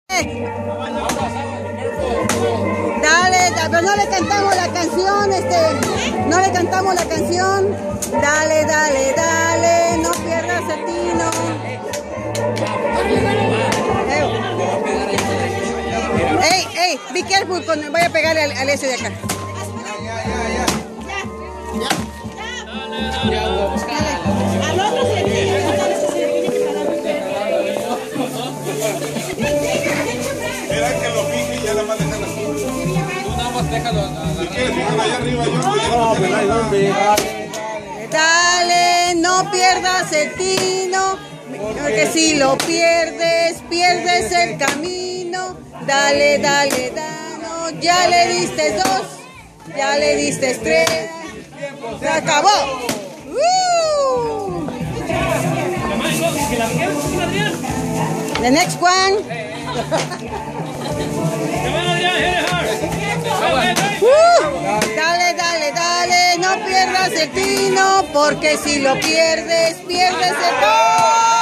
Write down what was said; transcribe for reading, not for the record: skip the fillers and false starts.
Dale, pero no le cantamos la canción, no le cantamos la canción. Dale, dale, dale, no pierdas el tino. Ey, be careful, voy a pegarle al ese de acá. Al otro se Mira que lo pique y ya la más dejan así. Tú nada más déjalo. Si quieres, fíjalo allá arriba. Dale, no pierdas el tino, porque si lo pierdes, pierdes el camino. Dale, dale, dale, ya le diste 2, ya le diste 3, se acabó. The next one. Dale, dale, dale, no pierdas el tino, porque si lo pierdes, pierdes el gol.